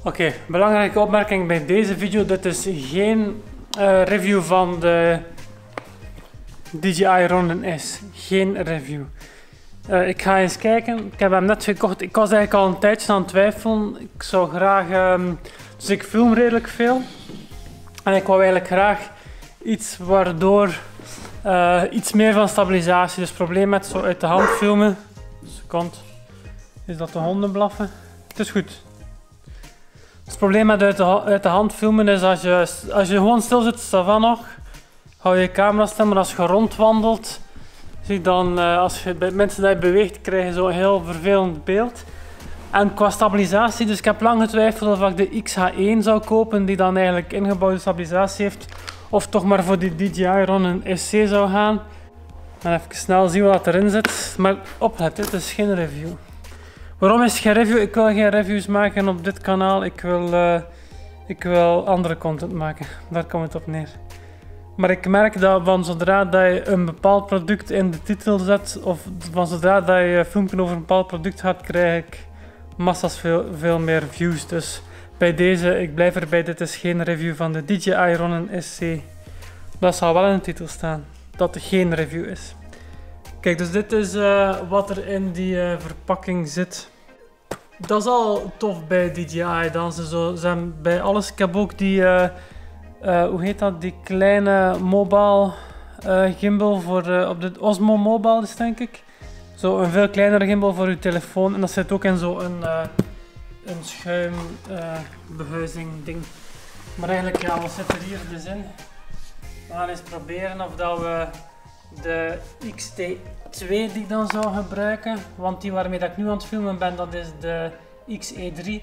Oké, belangrijke opmerking bij deze video. Dit is geen review van de DJI Ronin S. Geen review. Ik ga eens kijken. Ik heb hem net gekocht. Ik was eigenlijk al een tijdje aan het twijfelen. Ik zou graag... dus ik film redelijk veel. En ik wou eigenlijk graag iets waardoor... iets meer van stabilisatie. Dus het probleem met zo uit de hand filmen. Second. Is dat de honden blaffen? Het is goed. Het probleem met uit de hand filmen is als je gewoon stil zit, staat van nog. Hou je camera stil, maar als je rondwandelt, zie je dan, als je bij mensen dat je beweegt, krijg je zo'n heel vervelend beeld. En qua stabilisatie, dus ik heb lang getwijfeld of ik de XH1 zou kopen, die dan eigenlijk ingebouwde stabilisatie heeft. Of toch maar voor die DJI Ronin SC zou gaan. En even snel zien wat erin zit. Maar oplet, dit is geen review. Waarom is het geen review? Ik wil geen reviews maken op dit kanaal. Ik wil andere content maken. Daar komt het op neer. Maar ik merk dat van zodra dat je een bepaald product in de titel zet, of van zodra dat je een filmpje over een bepaald product gaat, krijg ik massas veel meer views. Dus bij deze, ik blijf erbij, dit is geen review van de DJI Ronin SC. Dat zal wel in de titel staan, dat het geen review is. Kijk, dus dit is wat er in die verpakking zit. Dat is al tof bij DJI, dan ze hebben bij alles. Ik heb ook die, hoe heet dat, die kleine mobile gimbal voor op de Osmo Mobile is, denk ik. Zo een veel kleinere gimbal voor je telefoon en dat zit ook in zo'n een schuimbehuizing ding. Maar eigenlijk, ja, wat zit er hier dus in? We gaan eens proberen of dat we de XT2 die ik dan zou gebruiken, want die waarmee dat ik nu aan het filmen ben, dat is de XE3.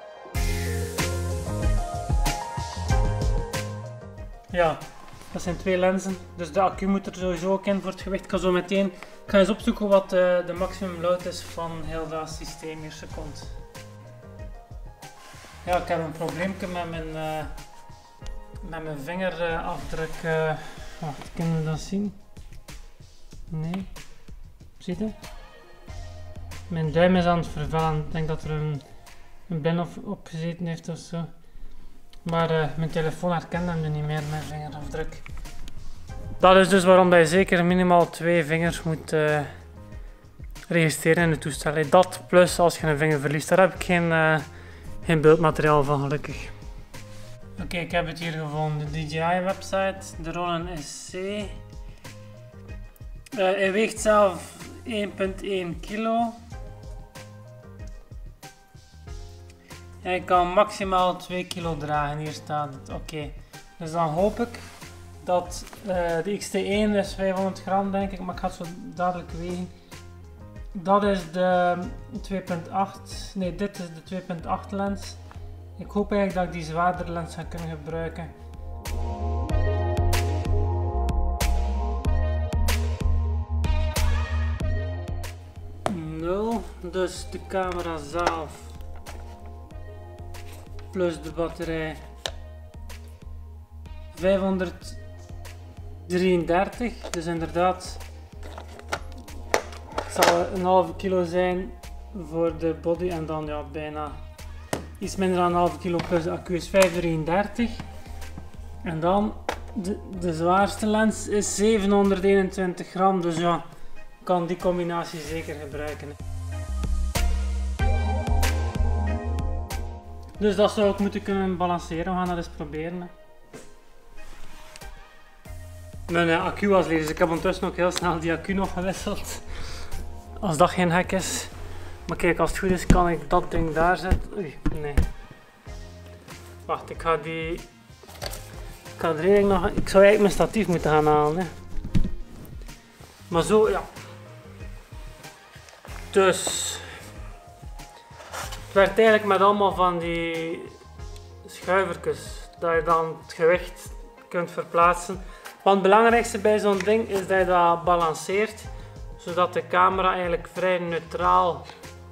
Ja, dat zijn twee lenzen, dus de accu moet er sowieso ook in voor het gewicht. Ik ga eens opzoeken wat de maximum load is van heel dat systeem hier, seconde. Ja, ik heb een probleempje met mijn vingerafdruk. Wacht, kunnen we dat zien? Nee. Zie je? Mijn duim is aan het vervellen. Ik denk dat er een blin op gezeten heeft of zo. Maar mijn telefoon herkent hem nu niet meer, mijn vingerafdruk. Dat is dus waarom je zeker minimaal 2 vingers moet registreren in het toestel. Dat plus als je een vinger verliest. Daar heb ik geen beeldmateriaal van, gelukkig. Oké, ik heb het hier gevonden. De DJI website, de Ronin SC. Hij weegt zelf 1,1 kilo. Hij kan maximaal 2 kilo dragen, hier staat het. Oké, dus dan hoop ik dat de XT1 is 500 gram, denk ik, maar ik ga het zo dadelijk wegen. Dat is de 2.8, nee, dit is de 2.8 lens. Ik hoop eigenlijk dat ik die zwaardere lens ga kunnen gebruiken. Dus de camera zelf plus de batterij 533, dus inderdaad het zal een halve kilo zijn voor de body en dan ja, bijna iets minder dan een halve kilo plus de accu is 533 en dan de zwaarste lens is 721 gram, dus ja, ik kan die combinatie zeker gebruiken. Dus dat zou ik moeten kunnen balanceren. We gaan dat eens proberen. Hè. Mijn accu was leeg, dus ik heb ondertussen ook heel snel die accu nog gewisseld. Als dat geen hek is. Maar kijk, als het goed is kan ik dat ding daar zetten. Oei, nee. Wacht, ik ga de reding nog... Ik zou eigenlijk mijn statief moeten gaan halen. Hè. Maar zo, ja. Dus... Het werkt eigenlijk met allemaal van die schuivertjes, dat je dan het gewicht kunt verplaatsen. Want het belangrijkste bij zo'n ding is dat je dat balanceert, zodat de camera eigenlijk vrij neutraal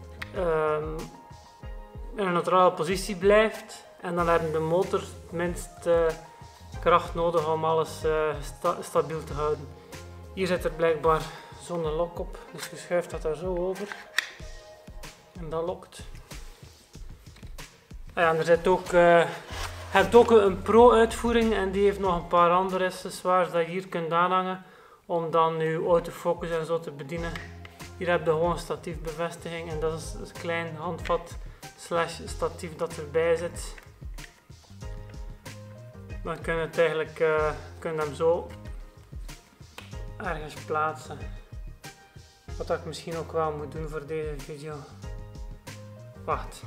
in een neutrale positie blijft. En dan heeft de motor het minst kracht nodig om alles stabiel te houden. Hier zit er blijkbaar zo'n lok op, dus je schuift dat daar zo over. En dat lokt. Ja, en er zit ook, je hebt ook een Pro-uitvoering en die heeft nog een paar andere accessoires dat je hier kunt aanhangen om dan je autofocus en zo te bedienen. Hier heb je gewoon statiefbevestiging en dat is een klein handvat slash statief dat erbij zit. Dan kun je het eigenlijk kun je hem zo ergens plaatsen. Wat ik misschien ook wel moet doen voor deze video. Wacht.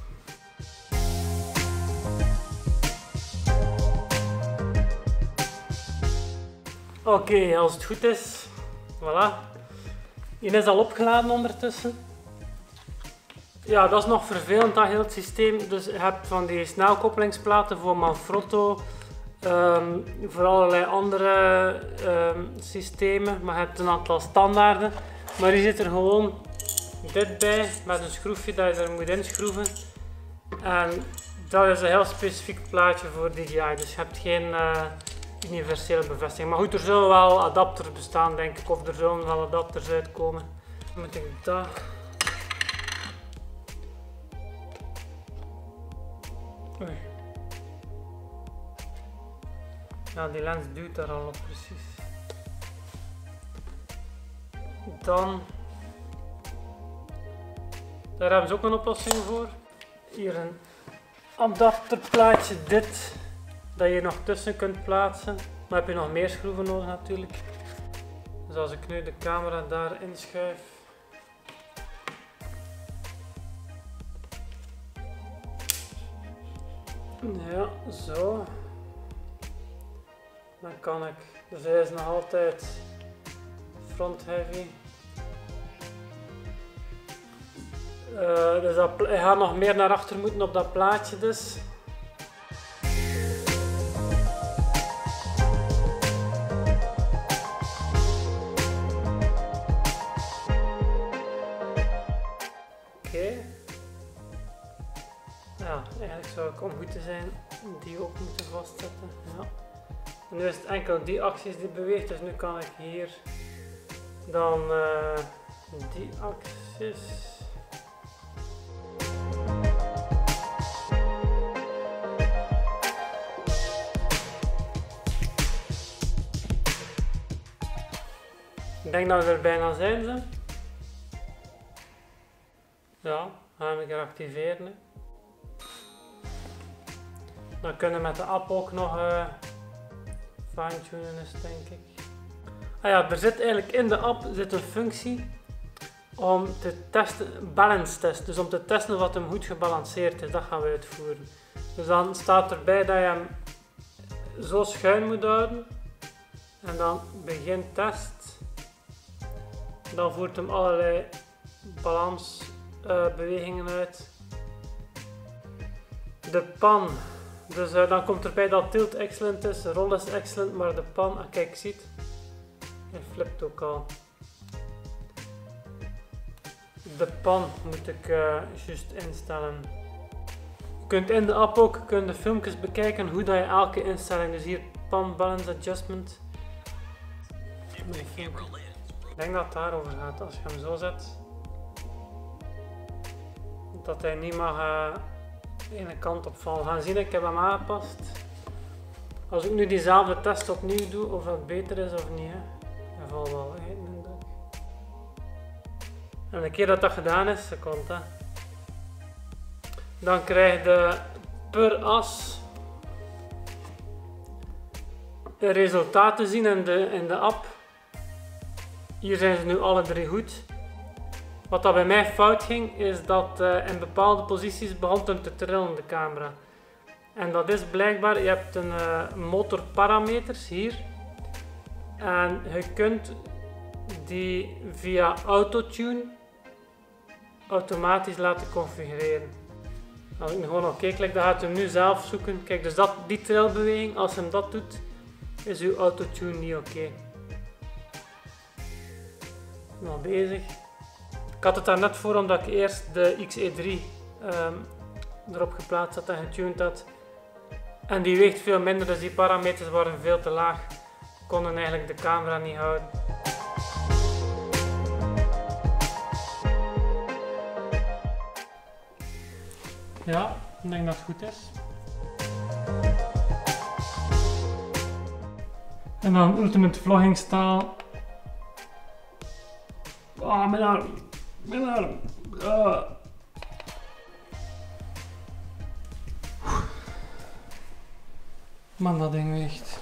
Oké, als het goed is, voilà. Hier is al opgeladen ondertussen. Ja, dat is nog vervelend, dat heel het systeem. Dus je hebt van die snelkoppelingsplaten voor Manfrotto, voor allerlei andere systemen, maar je hebt een aantal standaarden. Maar hier zit er gewoon dit bij, met een schroefje dat je er moet inschroeven. En dat is een heel specifiek plaatje voor DJI, dus je hebt geen universele bevestiging. Maar goed, er zullen wel adapters bestaan, denk ik, of er zullen wel adapters uitkomen. Dan moet ik dat... Oei. Ja, die lens duwt daar al op, precies. Dan... Daar hebben ze ook een oplossing voor. Hier een adapterplaatje, dit. Dat je nog tussen kunt plaatsen. Maar heb je nog meer schroeven nodig natuurlijk. Dus als ik nu de camera daar inschuif. Ja, zo. Dan kan ik. Dus hij is nog altijd front heavy. Dus hij gaat nog meer naar achter moeten op dat plaatje dus. Oké. Ja, eigenlijk zou ik om goed te zijn die ook moeten vastzetten. Ja. En nu is het enkel die axis die beweegt, dus nu kan ik hier dan die axis. Ik denk dat we er bijna zijn. Ze. Ja, gaan we weer activeren. Hè. Dan kunnen we met de app ook nog fine-tunen, denk ik. Ah ja, er zit eigenlijk in de app zit een functie om te testen, balance test. Dus om te testen wat hem goed gebalanceerd is, dat gaan we uitvoeren. Dus dan staat erbij dat je hem zo schuin moet houden. En dan begin test. Dan voert hem allerlei balansbewegingen uit. De pan. Dus dan komt erbij dat tilt excellent is, roll is excellent, maar de pan, kijk, ziet, hij flipt ook al. De pan moet ik juist instellen. Je kunt in de app ook de filmpjes bekijken hoe dat je elke instelling, dus hier pan balance adjustment. Ik denk dat het daarover gaat, als je hem zo zet. Dat hij niet mag de ene kant op vallen. We gaan zien, ik heb hem aangepast. Als ik nu diezelfde test opnieuw doe, of het beter is of niet. Hè. Hij valt wel uit. En de keer dat dat gedaan is, seconde. Dan krijg je per as de resultaten zien in de app. Hier zijn ze nu alle drie goed. Wat dat bij mij fout ging, is dat in bepaalde posities begon hem te trillen, de camera. En dat is blijkbaar, je hebt een motorparameters hier. En je kunt die via Autotune automatisch laten configureren. Als ik nu gewoon oké klik, dan gaat hij hem nu zelf zoeken. Kijk, dus die trilbeweging, als hij dat doet, is uw Autotune niet oké. Nog bezig. Ik had het daar net voor omdat ik eerst de XE3 erop geplaatst had en getuned had. En die weegt veel minder, dus die parameters waren veel te laag. Konden eigenlijk de camera niet houden. Ja, Ik denk dat het goed is. En dan Ultimate Vlogging Style. Oh, mijn arm. Mijn arm. Man, dat ding weegt.